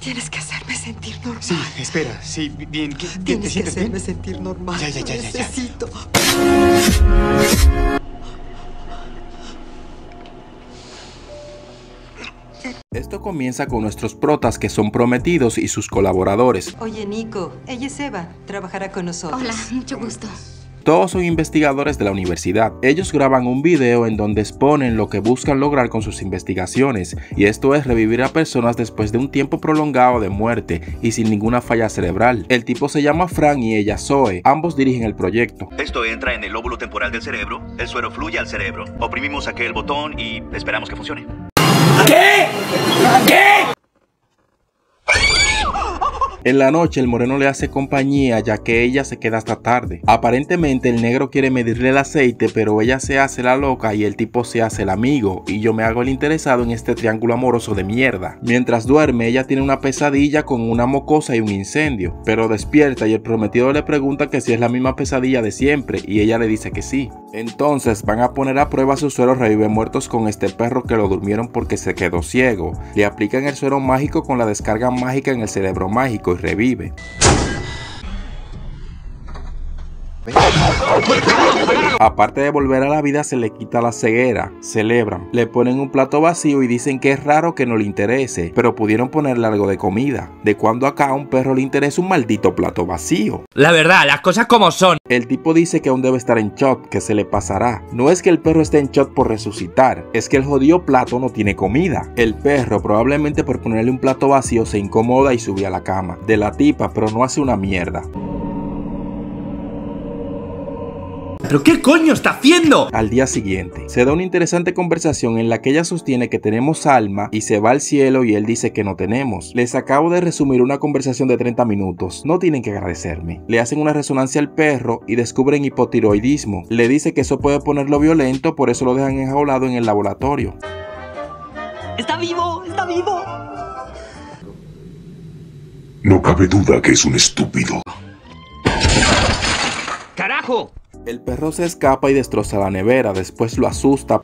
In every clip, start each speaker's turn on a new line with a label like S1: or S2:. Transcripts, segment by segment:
S1: Tienes que hacerme sentir normal.
S2: Sí, espera. Sí, bien.
S1: Tienes que hacerme sentir normal.
S2: Ya.
S1: Necesito.
S3: Esto comienza con nuestros protas que son prometidos y sus colaboradores.
S1: Oye, Nico, ella es Eva. Trabajará con nosotros.
S4: Hola, mucho gusto.
S3: Todos son investigadores de la universidad. Ellos graban un video en donde exponen lo que buscan lograr con sus investigaciones, y esto es revivir a personas después de un tiempo prolongado de muerte y sin ninguna falla cerebral. El tipo se llama Frank y ella Zoe. Ambos dirigen el proyecto.
S5: Esto entra en el lóbulo temporal del cerebro, el suero fluye al cerebro, oprimimos aquel botón y esperamos que funcione.
S3: ¿Qué? En la noche el moreno le hace compañía ya que ella se queda hasta tarde. Aparentemente el negro quiere medirle el aceite, pero ella se hace la loca y el tipo se hace el amigo, y yo me hago el interesado en este triángulo amoroso de mierda. Mientras duerme ella tiene una pesadilla con una mocosa y un incendio, pero despierta y el prometido le pregunta que si es la misma pesadilla de siempre y ella le dice que sí. Entonces van a poner a prueba su suero revive muertos con este perro que lo durmieron porque se quedó ciego. Le aplican el suero mágico con la descarga mágica en el cerebro mágico y revive. Aparte de volver a la vida, se le quita la ceguera. Celebran, le ponen un plato vacío y dicen que es raro que no le interese, pero pudieron ponerle algo de comida. ¿De cuándo acá a un perro le interesa un maldito plato vacío?
S6: La verdad, las cosas como son.
S3: El tipo dice que aún debe estar en shock, que se le pasará. No es que el perro esté en shock por resucitar, es que el jodido plato no tiene comida. El perro, probablemente por ponerle un plato vacío, se incomoda y sube a la cama de la tipa, pero no hace una mierda.
S6: ¿Pero qué coño está haciendo?
S3: Al día siguiente, se da una interesante conversación en la que ella sostiene que tenemos alma y se va al cielo y él dice que no tenemos. Les acabo de resumir una conversación de 30 minutos, no tienen que agradecerme. Le hacen una resonancia al perro y descubren hipotiroidismo. Le dice que eso puede ponerlo violento, por eso lo dejan enjaulado en el laboratorio.
S1: ¡Está vivo! ¡Está vivo!
S7: No cabe duda que es un estúpido.
S6: ¡Carajo!
S3: El perro se escapa y destroza la nevera, después lo asusta,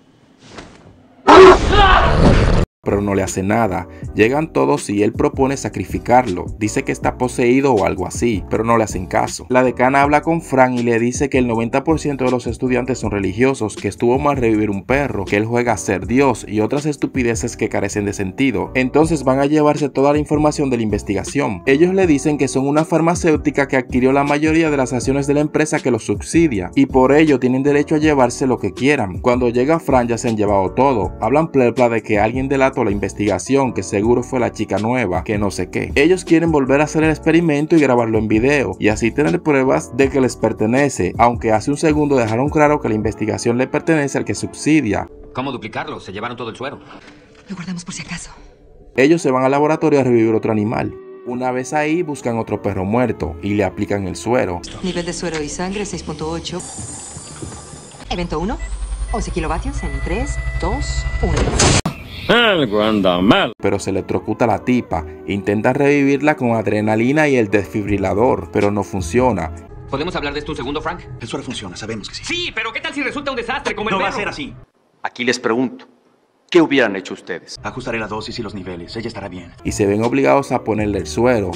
S3: pero no le hace nada. Llegan todos y él propone sacrificarlo. Dice que está poseído o algo así, pero no le hacen caso. La decana habla con Frank y le dice que el 90% de los estudiantes son religiosos, que estuvo mal revivir un perro, que él juega a ser Dios y otras estupideces que carecen de sentido. Entonces van a llevarse toda la información de la investigación. Ellos le dicen que son una farmacéutica que adquirió la mayoría de las acciones de la empresa que los subsidia, y por ello tienen derecho a llevarse lo que quieran. Cuando llega Frank ya se han llevado todo. Hablan plepla de que alguien delató la investigación, que seguro fue la chica nueva, que no sé qué. Ellos quieren volver a hacer el experimento y grabarlo en video, y así tener pruebas de que les pertenece, aunque hace un segundo dejaron claro que la investigación le pertenece al que subsidia.
S8: ¿Cómo duplicarlo? Se llevaron todo el suero.
S1: Lo guardamos por si acaso.
S3: Ellos se van al laboratorio a revivir otro animal. Una vez ahí buscan otro perro muerto y le aplican el suero.
S1: Nivel de suero y sangre 6.8. Evento 1. 11 kilovatios en 3, 2, 1.
S9: Algo anda mal.
S3: Pero se electrocuta la tipa. Intentan revivirla con adrenalina y el desfibrilador, pero no funciona.
S8: ¿Podemos hablar de esto un segundo, Frank?
S5: El suero funciona, sabemos que sí.
S6: Sí, pero ¿qué tal si resulta un desastre como el
S5: No va a
S6: perro?
S5: ser así.
S10: Aquí les pregunto, ¿qué hubieran hecho ustedes?
S5: Ajustaré la dosis y los niveles, ella estará bien.
S3: Y se ven obligados a ponerle el suero.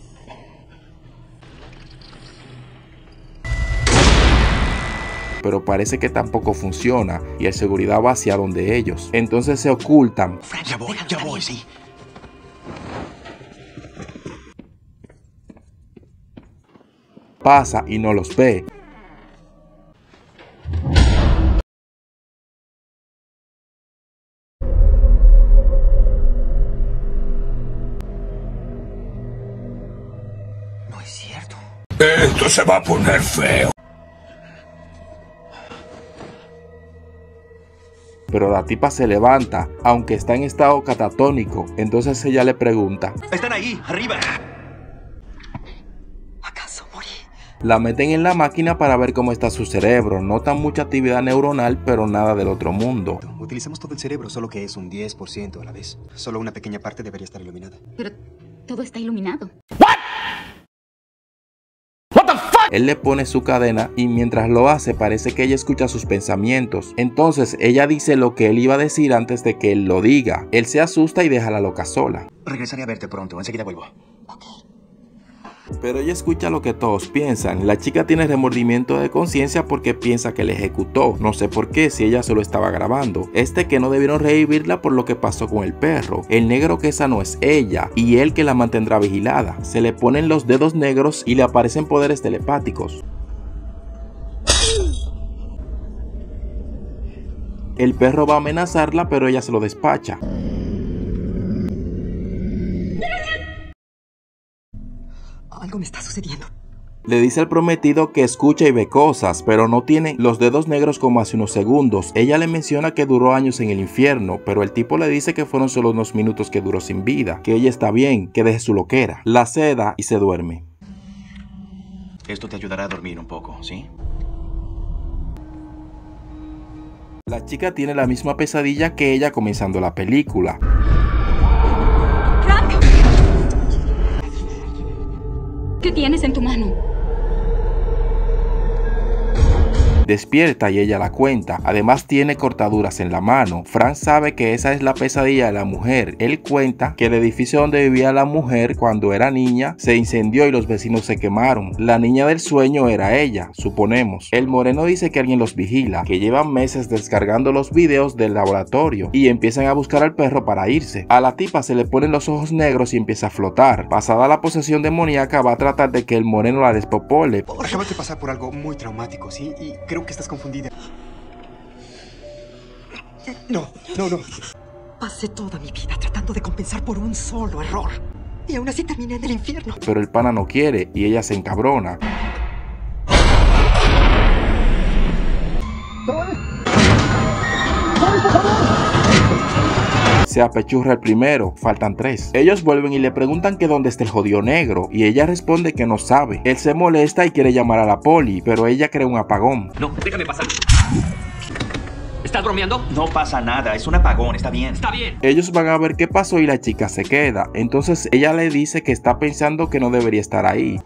S3: Pero parece que tampoco funciona y el seguridad va hacia donde ellos. Entonces se ocultan.
S5: Frank, ya voy, sí.
S3: Pasa y no los ve.
S5: No es cierto.
S7: Esto se va a poner feo.
S3: Pero la tipa se levanta, aunque está en estado catatónico. Entonces ella le pregunta:
S5: Están ahí, arriba.
S1: ¿Acaso morí?
S3: La meten en la máquina para ver cómo está su cerebro. Notan mucha actividad neuronal, pero nada del otro mundo.
S2: Utilizamos todo el cerebro, solo que es un 10% a la vez. Solo una pequeña parte debería estar iluminada.
S4: Pero todo está iluminado.
S6: What the fuck?
S3: Él le pone su cadena y mientras lo hace parece que ella escucha sus pensamientos. Entonces ella dice lo que él iba a decir antes de que él lo diga. Él se asusta y deja a la loca sola.
S5: Regresaré a verte pronto, enseguida vuelvo.
S3: Pero ella escucha lo que todos piensan. La chica tiene remordimiento de conciencia porque piensa que le ejecutó. No sé por qué, si ella solo estaba grabando. Que no debieron revivirla por lo que pasó con el perro. El negro que esa no es ella y él que la mantendrá vigilada. Se le ponen los dedos negros y le aparecen poderes telepáticos. El perro va a amenazarla, pero ella se lo despacha.
S1: Algo me está sucediendo.
S3: Le dice al prometido que escucha y ve cosas, pero no tiene los dedos negros como hace unos segundos. Ella le menciona que duró años en el infierno, pero el tipo le dice que fueron solo unos minutos que duró sin vida, que ella está bien, que deje su loquera. La seda y se duerme.
S5: Esto te ayudará a dormir un poco, ¿sí?
S3: La chica tiene la misma pesadilla que ella comenzando la película.
S4: ¿Qué tienes en tu mano?
S3: Despierta y ella la cuenta. Además tiene cortaduras en la mano. Frank sabe que esa es la pesadilla de la mujer. Él cuenta que el edificio donde vivía la mujer cuando era niña se incendió y los vecinos se quemaron. La niña del sueño era ella, suponemos. El moreno dice que alguien los vigila, que llevan meses descargando los videos del laboratorio y empiezan a buscar al perro para irse. A la tipa se le ponen los ojos negros y empieza a flotar. Pasada la posesión demoníaca va a tratar de que el moreno la despopole.
S2: Acabas de pasar por algo muy traumático, ¿sí? Y creo que estás confundida. No.
S1: Pasé toda mi vida tratando de compensar por un solo error. Y aún así terminé en el infierno.
S3: Pero el pana no quiere y ella se encabrona. Se apechurra el primero, faltan 3. Ellos vuelven y le preguntan que dónde está el jodido negro y ella responde que no sabe. Él se molesta y quiere llamar a la poli, pero ella crea un apagón.
S6: No, déjame pasar. ¿Estás bromeando?
S5: No pasa nada, es un apagón, está bien.
S6: Está bien.
S3: Ellos van a ver qué pasó y la chica se queda. Entonces ella le dice que está pensando que no debería estar ahí.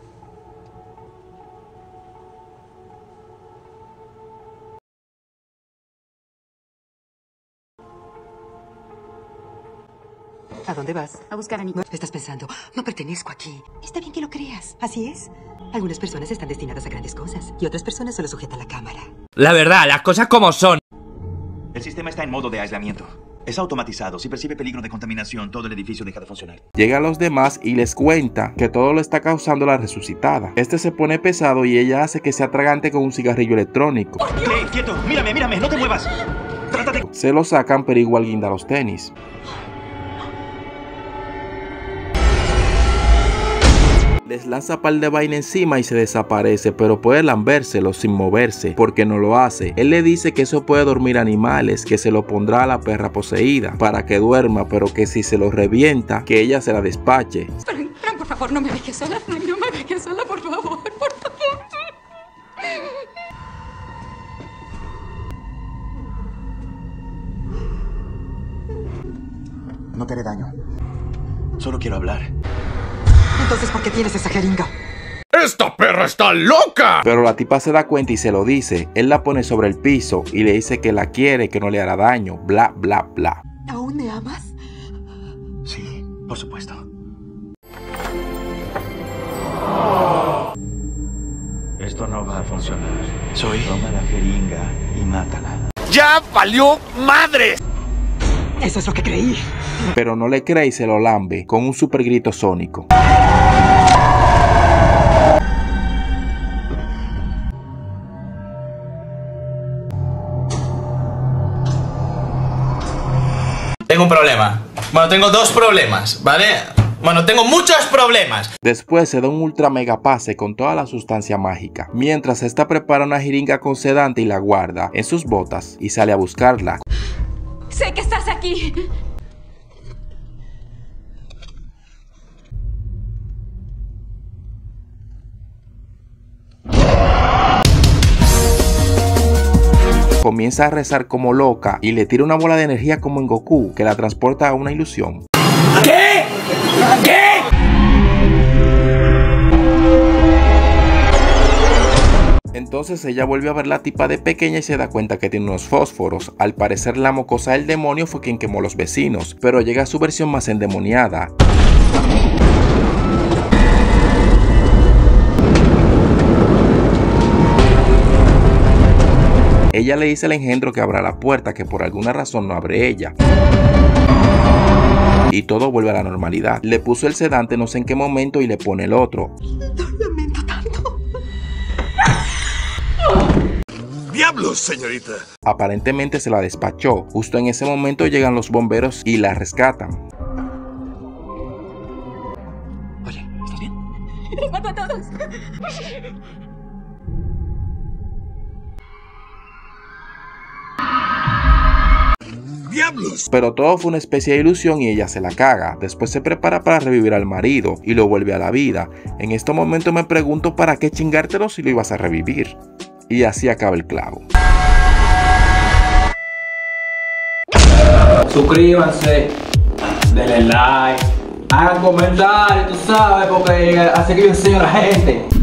S1: ¿A dónde vas?
S4: A buscar a Nico.
S1: Estás pensando, no pertenezco aquí. Está bien que lo creas. Así es. Algunas personas están destinadas a grandes cosas y otras personas solo sujetan la cámara.
S6: La verdad, las cosas como son.
S5: El sistema está en modo de aislamiento. Es automatizado. Si percibe peligro de contaminación, todo el edificio deja de funcionar.
S3: Llega a los demás y les cuenta que todo lo está causando la resucitada. Se pone pesado y ella hace que se atragante con un cigarrillo electrónico.
S5: ¡Hey, quieto! Mírame, no te muevas. Trata de...
S3: Se lo sacan, pero igual guinda los tenis. Les lanza par de vaina encima y se desaparece, pero puede lambérselo sin moverse, porque no lo hace. Él le dice que eso puede dormir animales, que se lo pondrá a la perra poseída para que duerma, pero que si se lo revienta, que ella se la despache.
S4: Frank, por favor, no me dejes sola. Frank, no me dejes sola, por favor, por favor.
S5: No te haré daño. Solo quiero hablar.
S1: Entonces, ¿por qué tienes esa jeringa?
S7: ¡Esta perra está loca!
S3: Pero la tipa se da cuenta y se lo dice. Él la pone sobre el piso y le dice que la quiere, que no le hará daño, bla, bla, bla.
S1: ¿Aún me amas?
S5: Sí, por supuesto. Esto no va a funcionar. Toma la jeringa y mátala.
S7: ¡Ya valió madre!
S1: Eso es lo que creí.
S3: Pero no le cree y se lo lambe con un super grito sónico.
S6: Tengo un problema. Bueno, tengo 2 problemas, ¿vale? Bueno, tengo muchos problemas.
S3: Después se da un ultra mega pase con toda la sustancia mágica. Mientras esta prepara una jeringa con sedante y la guarda en sus botas y sale a buscarla.
S4: Sé que estás aquí.
S3: Comienza a rezar como loca y le tira una bola de energía como en Goku que la transporta a una ilusión.
S6: ¿Qué? ¿Qué?
S3: Entonces ella vuelve a ver la tipa de pequeña y se da cuenta que tiene unos fósforos. Al parecer la mocosa del demonio fue quien quemó a los vecinos, pero llega a su versión más endemoniada. Ella le dice al engendro que abra la puerta, que por alguna razón no abre ella. Y todo vuelve a la normalidad. Le puso el sedante no sé en qué momento y le pone el otro.
S1: Lo lamento tanto.
S7: ¡Diablos, señorita!
S3: Aparentemente se la despachó. Justo en ese momento llegan los bomberos y la rescatan.
S1: Oye, ¿estás bien?
S4: ¡Los mato a todos!
S7: ¡Diablos!
S3: Pero todo fue una especie de ilusión y ella se la caga. Después se prepara para revivir al marido y lo vuelve a la vida. En este momento me pregunto para qué chingártelo si lo ibas a revivir. Y así acaba el clavo.
S11: Suscríbanse, denle like, hagan comentarios, tú sabes, porque así que yo enseño a la gente.